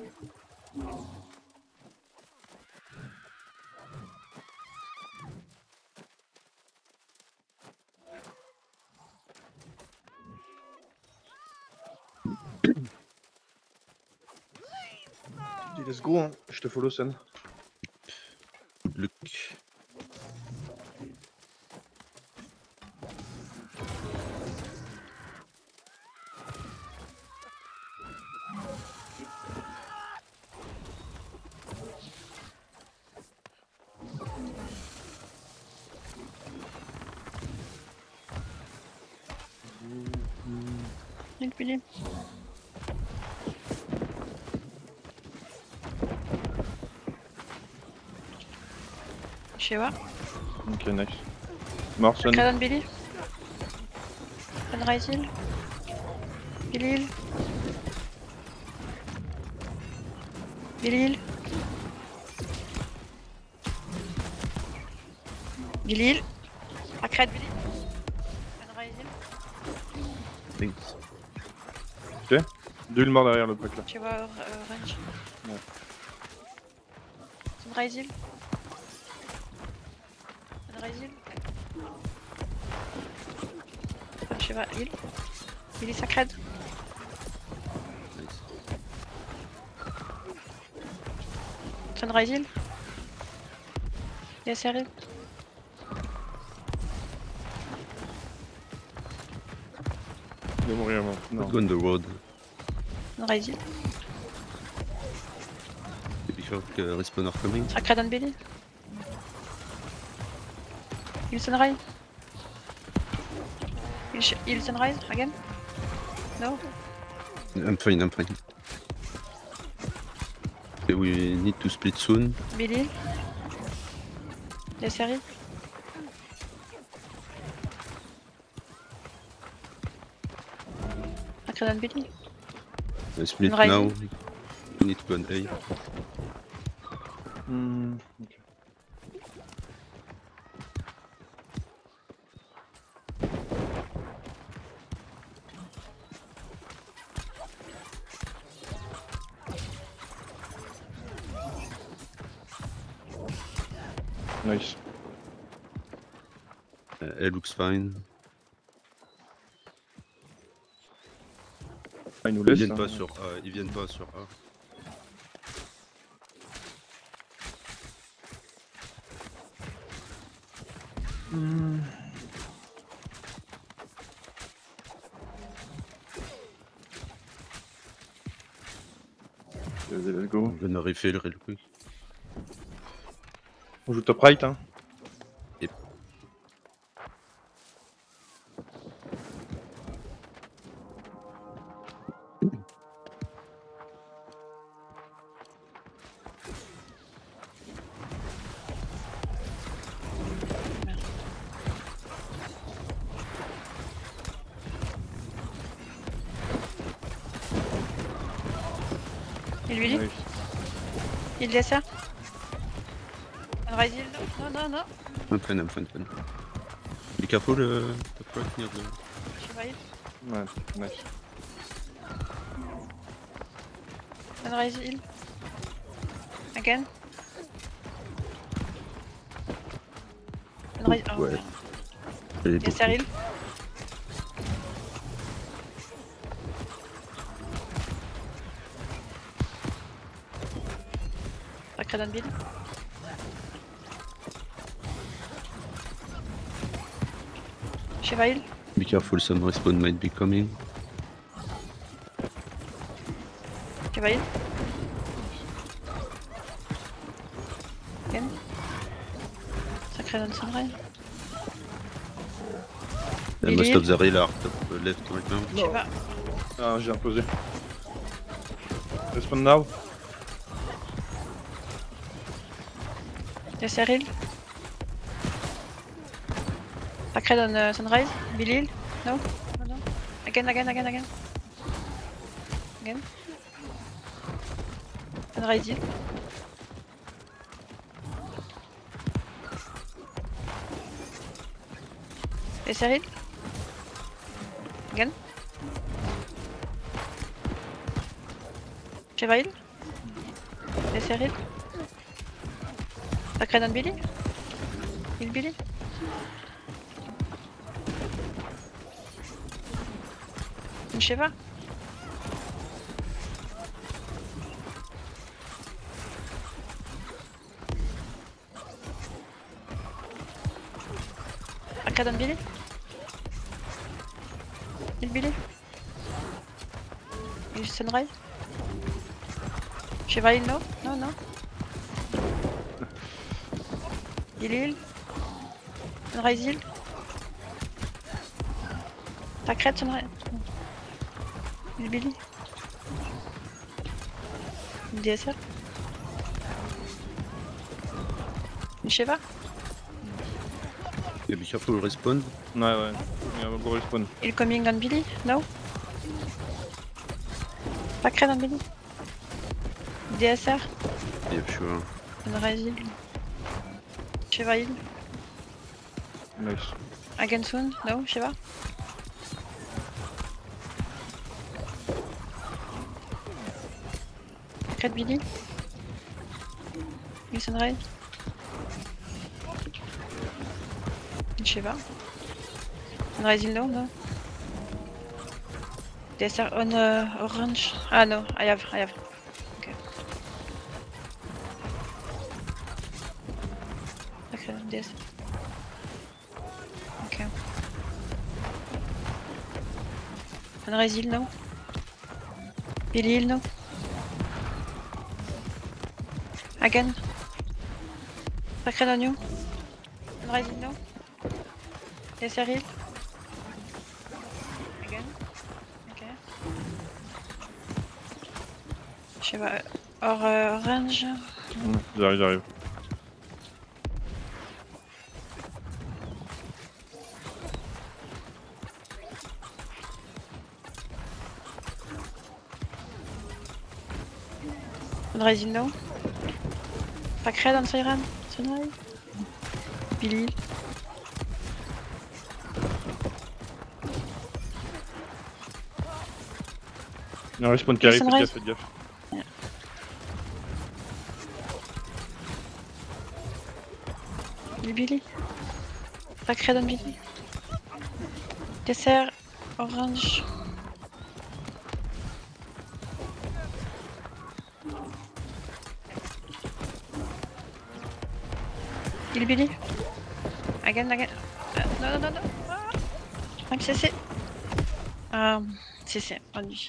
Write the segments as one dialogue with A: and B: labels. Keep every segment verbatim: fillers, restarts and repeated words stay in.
A: Dis let's go, hein. Je te follow Sun.
B: Good luck.
C: Heal Billy. Shiva.
A: Ok, nice. Mort Sun.
C: Kradan Billy. Sunrise heal. Billy heal. Billy heal. Billy heal. Akred Billy. Sunrise heal.
B: Thanks.
A: Ok. Deux mort derrière le pack là.
C: Shiva euh, range.
A: Ouais.
C: Sunrise heal. Sunrise heal. Shiva heal. Billy Sacred.
B: Nice.
C: Sunrise heal. Yes, heal.
A: Il va mourir avant. Non.
B: Let's go on the road.
C: Sunrise heal.
B: Be sure que respawner coming.
C: Sacred on Billy. Heal Sunrise. Heal, sh heal Sunrise again. No.
B: I'm fine, I'm fine. Okay, we need to split soon.
C: Billy. Yes, heal. Sacred on Billy.
B: I split
C: Right.
B: now. We need to go on A.
A: Hmm. Ok. Nice.
B: Uh, A looks fine.
A: Ah, il nous
B: Ils
A: laisse.
B: viennent
A: hein.
B: pas sur A, ils viennent pas sur A.
A: Hmm. Vas-y, let's go.
B: I'm gonna refill real quick.
A: On joue top right, hein.
B: Yep.
C: Heal Billy.
A: Nice.
C: Heal D S R. Sunrise heal. No, no, no.
B: I'm fine, I'm fine, fine. Be careful, uh, top right near the...
C: Shiva heal.
A: Ouais, nice.
C: Sunrise heal. Again. Sunrise. Oh,
B: Ouais.
C: merde.
B: Elle est
C: D S R
B: beaucoup.
C: heal. Sacred on Billy. Shiva heal.
B: Be careful, some respawn might be coming.
C: Shiva heal. Again. Sacred on Sunrise.
B: Uh,
C: Billy.
B: most of the rail are top uh, left right now.
C: Shiva.
A: Ah, j'ai imposé. Respawn now.
C: D S R heal. Sacred on uh, Sunrise. Billy heal. No? No, no. Again, again, again, again. Again. Sunrise heal. D S R heal. Again. Shiva heal. Laissez rire. Sacred on Billy. Il Billy. Une Sheva. Sacred on Billy. Il Billy. Il Sunrise. Sheva il no. Non non. Il heal. Sunrise heal. Sacred Sunrise. Il Billy. Une D S R. Une Sheva.
B: Yeah, be careful, respawn.
A: Ouais, ouais. Il y a un gros respawn.
C: Il coming on Billy. No. Sacred on Billy. D S R.
B: Yeah, sure.
C: Sunrise heal. Sheva heal.
A: Nice.
C: Again soon. No. Sheva. Sacred Billy. Il Sunrise. Une Sheva. Sunrise heal no. No. D S R on uh, orange. Ah no. I have. I have. Okay. Sacred D S R. Okay. Sunrise heal no. Billy heal no. Again. Sacred on you. Sunrise heal no. D S R heal. Again. Okay. Je sais pas. Or euh, orange.
A: Mmh, J'arrive, j'arrive.
C: Sunrise heal no. Sacred on Siren. Sunrise. Billy.
A: Il y a un respawn qui arrive, faites
C: Sunrise.
A: gaffe, faites gaffe.
C: Il Billy. Sacred on Billy. Dessert orange. Il Billy. Again, again. Uh, non, non, non, non. Ah. cinq C C. Ah, C C, on lui.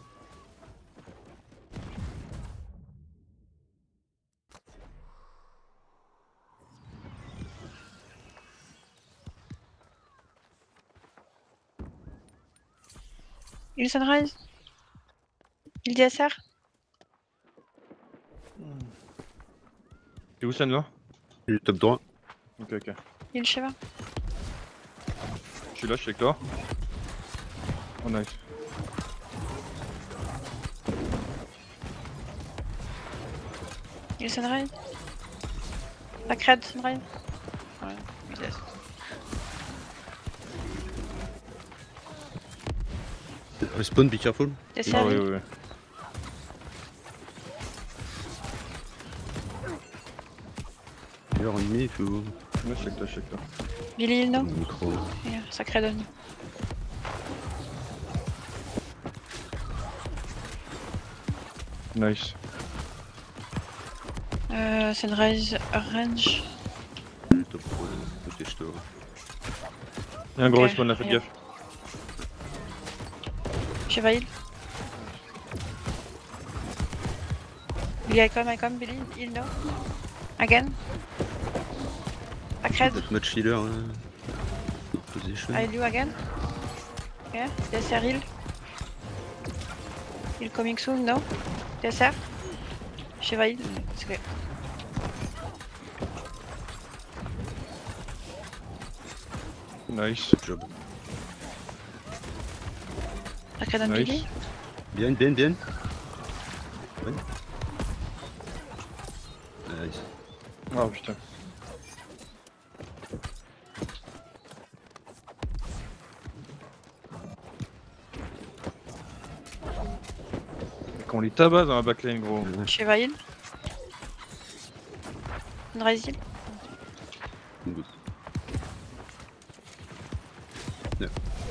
C: Il Sunrise. Il D S R.
A: T'es où, Sen, là?
B: Le top droit.
A: Ok, ok.
C: Il Sheva.
A: Je suis là, je suis avec toi. Oh, nice.
C: Il Sunrise. Sacred Sunrise. Ouais, il laisse.
B: Respawn, be careful.
C: D S
A: Ah,
C: R.
A: oui, oui, oui.
B: You're on me if you...
A: Ouais, je suis avec toi, je suis avec toi.
C: Billy il no.
B: Micro.
C: Yeah, Sacred on.
A: Nice.
C: Euh, Sunrise Orange.
B: Le top droit, côté store.
A: Il y a un gros
C: Ok,
A: respawn là, faites
C: regarde.
A: gaffe.
C: Sheva heal. Billy I come, I come, Billy heal no. Again. Sacred.
B: That much healer. Uh, position.
C: I do again. Yeah, D S R heal. Heal coming soon, no? D S R. Sheva heal. It's okay.
A: Nice.
B: Good job.
C: Sacred on
A: Nice.
C: Billy.
B: Bien, bien, bien. Ouais. Nice.
A: Oh putain. Et qu'on les tabasse dans la backline, gros.
C: Sheva heal. Une résil.
B: Good. Yeah.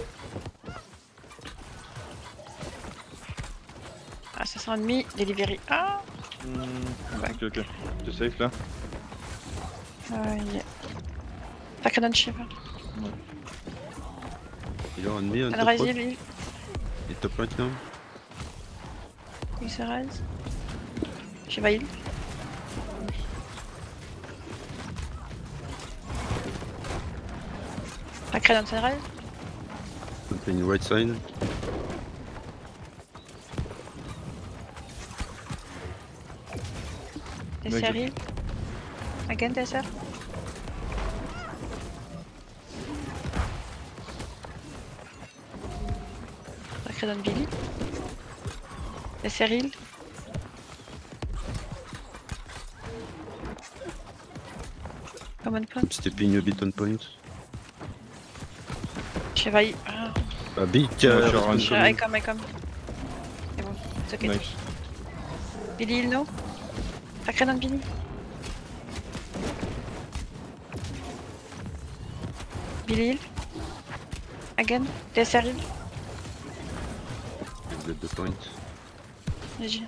C: Ah, ça sent ennemi. Delivery. Ah!
A: Hmm,
C: Ouais.
A: Ok, ok. T'es safe là?
C: Euh, il est. Sacré d'un Shiva.
B: Il est ennemi, un
C: Une
B: top
C: résil,
B: right.
C: il.
B: Il est top right now.
C: Il se raise. Shiva heal. Sacré d'un se raise.
B: Something right side.
C: Des
A: Mec,
C: heal. Again, des heal. Sacré d'un Billy. Des heal. Common point.
B: I'm stepping a bit on point.
C: Shiva heal. Ah.
B: Ah, big
A: Ouais,
B: uh,
A: je run
B: respawn
A: sur
C: Ah, I
B: coming.
C: come, I come. C'est bon. C'est ok.
A: Nice.
C: Billy heal, no? Sacré d'un Billy. Billy heal. Again. Des heal.
B: Get the point.
C: G G.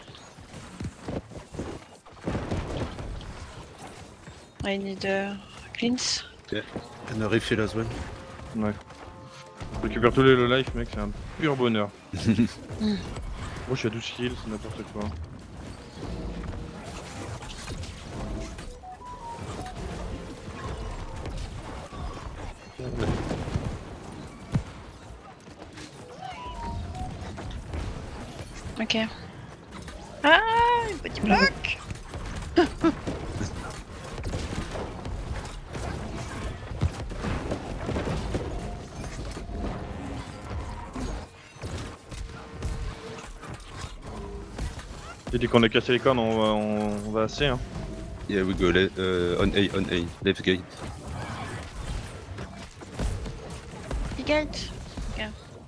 C: I need uh, cleans.
B: Yeah. And a refill as well.
A: Ouais. Je récupère tous les low life, mec, c'est un pur bonheur.
C: Mm.
A: Moi, je suis à douze kills, c'est n'importe quoi.
C: Ok. Ah, un petit bloc.
A: Et dès qu'on a cassé les cornes, on va, on, on va assez, hein.
B: Yeah, we go le uh, on A, on A, left gate.
C: Big gate. Ok.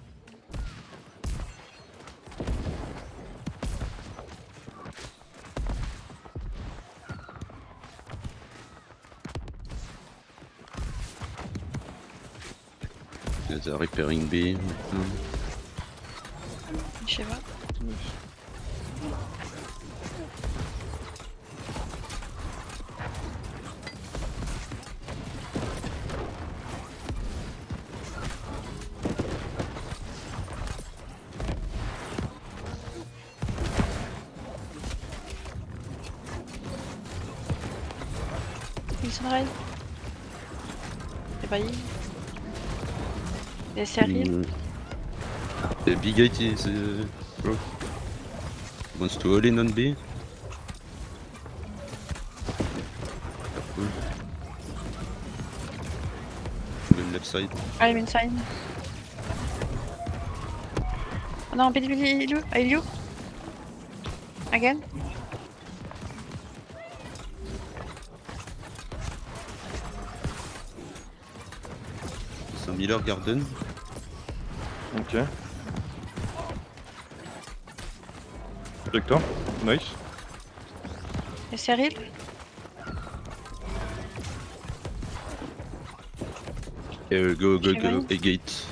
B: There's a repairing B. Mm.
C: Je sais pas. Il sunrise. C'est pas il. Des séries.
B: Mm. The big gate is uh, broke. Wants to all in on B. Cool. Going left side.
C: I'm inside. Oh non, Billy, Billy, il est où? Ah, il est où? Again?
B: C'est un Miller Garden.
A: Ok. Victor, nice.
C: Des séries.
B: Uh, go, go,
C: Okay,
B: go,
C: right.
B: A gate.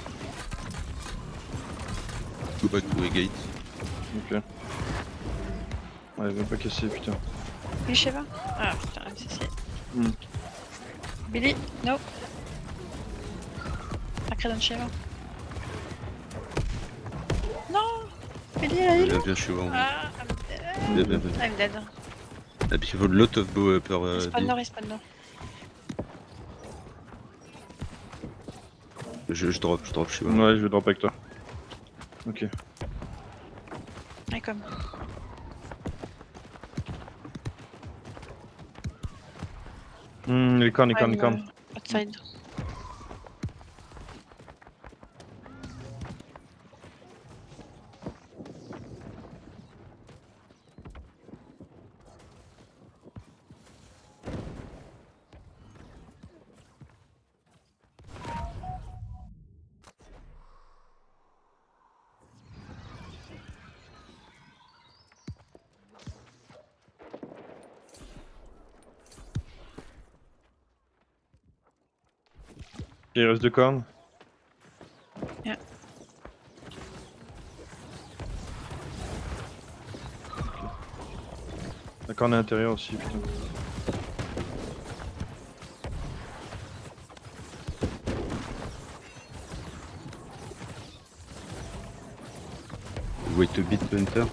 B: Go back to A gate.
A: Ok. Ouais, il va pas casser, putain.
C: Billy, je sais pas. Ah putain, M C C.
A: Hmm.
C: Billy, no. Sacré dans le Shiva. Non! Billy, il a
B: Bien,
C: heal.
B: bien, je suis vraiment.
C: Ah, I'm dead.
B: Bien, bien, bien.
C: I'm dead.
B: Ah, puis il faut lot of bow per uh,
C: Respawn
B: B.
C: no, respawn no.
B: Je, je drop, je drop, je suis pas.
A: Ouais, je vais drop avec toi. Ok.
C: I come.
A: Hmm, les cornes, les cornes, les
C: I'm,
A: cornes.
C: uh, outside.
A: Il reste deux cornes.
C: Yeah.
A: La corne à l'intérieur aussi, putain.
B: Wait a bit, Hunter.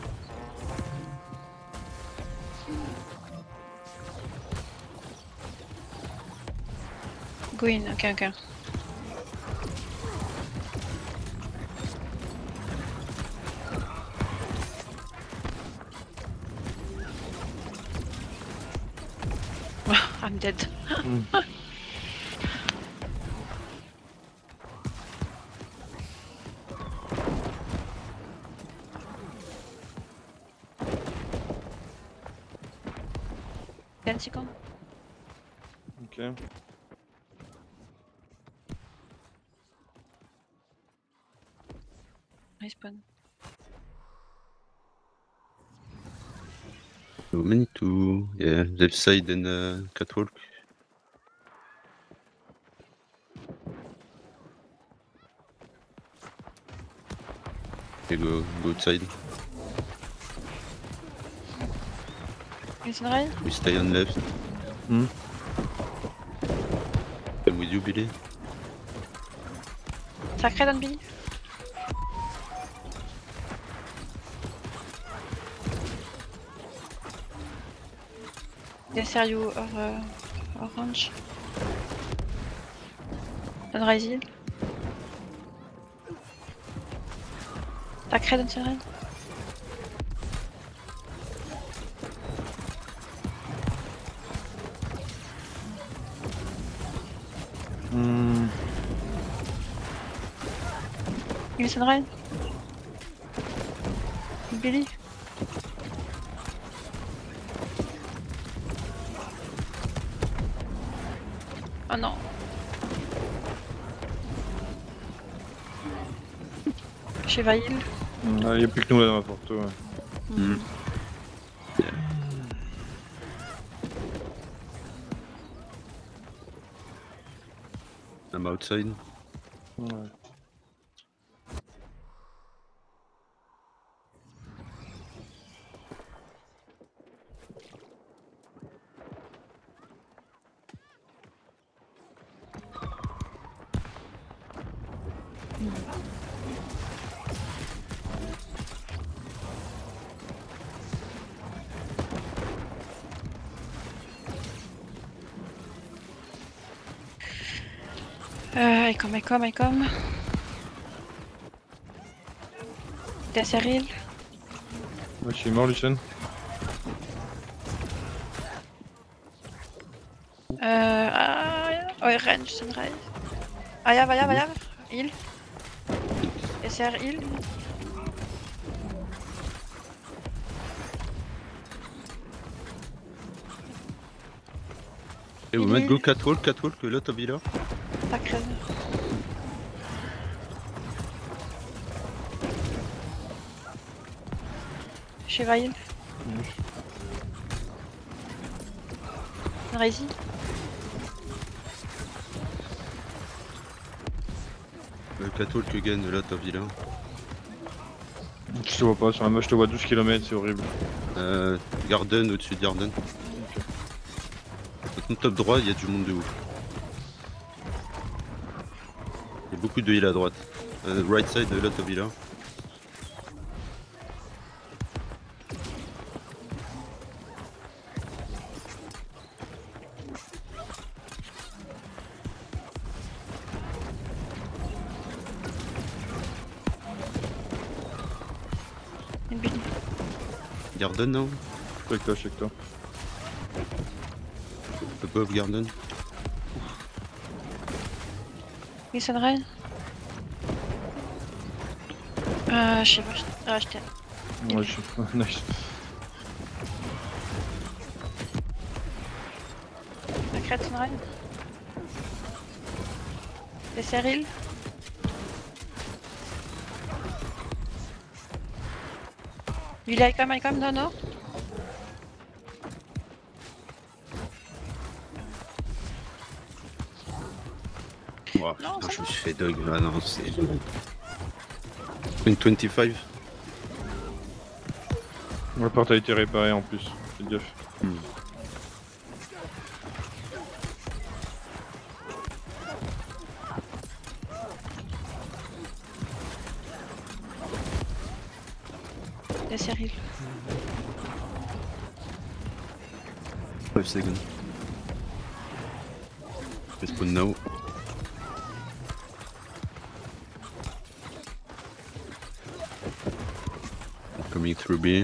C: Go in, ok, ok. I'm dead.
A: Mm.
C: ten secondes.
A: Ok.
C: Respawn.
B: So many to, yeah, left side and uh, catwalk. Okay, go, go outside.
C: Is it right?
B: We stay on left.
A: Mm.
B: I'm with you, Billy.
C: Sacré dans Billy. Yes, are you or uh, orange? Sunrise Hill. Sacré dans Sunrise.
A: Mm.
C: Il est Sunrise. Billy. Oh non. Chez Vail.
A: Mm. Ah, y a plus que nous là dans la porte, ouais.
B: Mm. Yeah. I'm outside.
A: Ouais.
C: Euh, I come, I come, I come. T'es à Cyril.
A: Moi je suis mort, Lucien.
C: Euh. Ah, Orange, Sunrise. Aya, Vaya, Vaya. Heal. S R heal.
B: Hey, we
C: Il
B: might
C: est-
B: go catwalk, catwalk, a lot of healer.
C: Sacré. Chez Vail.
A: Mm.
C: Sunrise Hill.
B: Uh, catwalk again, a lot of healer.
A: Je te vois pas, sur la map je te vois douze kilomètres, c'est horrible.
B: Euh, Garden, au-dessus de Garden. Dans ton top droit, il y a du monde de ouf. Il y a beaucoup de heal à droite. Uh, right side, a lot of healer.
C: Une Billy.
B: Garden now?
A: Je suis avec toi, je suis avec toi.
B: Above Garden.
C: Oui, Sunrise. Euh, je sais pas. je- Ah, je t'aime.
A: Ouais, je suis. Nice.
C: Sacré Sunrise. C'est Cyril. Il est comme, il est comme, non, non.
B: Oh,
C: Non,
B: putain,
C: ça
B: je
C: va.
B: me suis fait dog. Ah non, c'est. vingt-cinq.
A: La porte a été réparée en plus. Fais gaffe.
B: Hmm.
C: Il y a Cyril.
B: five seconds. Respawn now. Coming through B.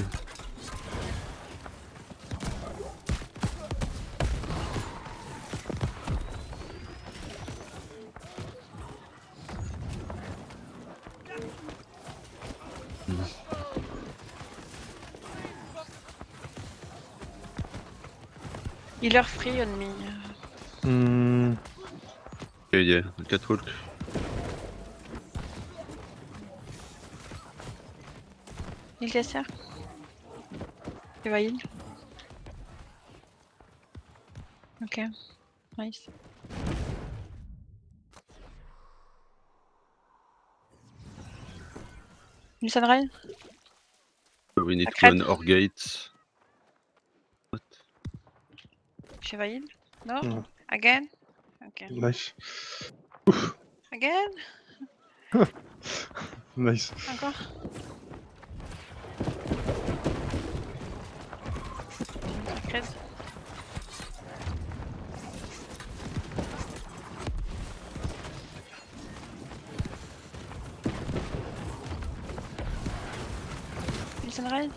C: Healer free on me.
A: Hmm.
B: Okay, yeah, catwalk.
C: Il casse. Tu vas heal. Ok. Nice. Une sunrise.
B: We need
C: Sacred.
B: one or gate. What?
C: Je vais heal. No.
A: Hmm.
C: Again. Ok.
A: Nice.
C: Again.
A: Nice.
C: Encore. Sacred. Une sunrise.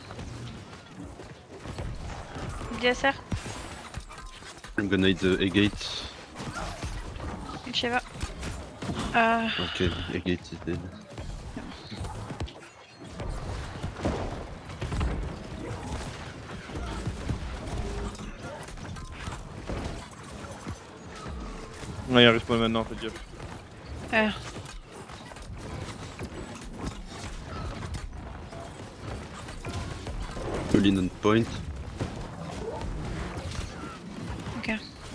C: Une D S R.
B: I'm gonna hit the A gate.
C: Une Sheva. Euh,
B: Okay, A gate is dead.
A: Ouais, il respawn maintenant, fais gaffe.
C: euh,
B: All in on point.
C: ok.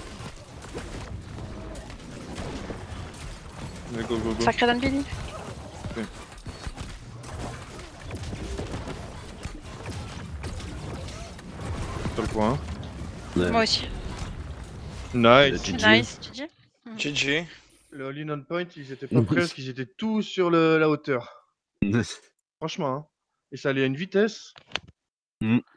A: Allez, go, go, go.
C: Sacred on Billy.
A: Sur le point.
B: Yeah.
C: Moi aussi.
A: Nice.
B: G G.
C: Nice, G G.
D: G G.
A: Le all-in on point, ils étaient pas prêts parce qu'ils étaient tous sur le, la hauteur.
B: Nice.
A: Franchement, hein. Et ça allait à une vitesse.
B: Mm.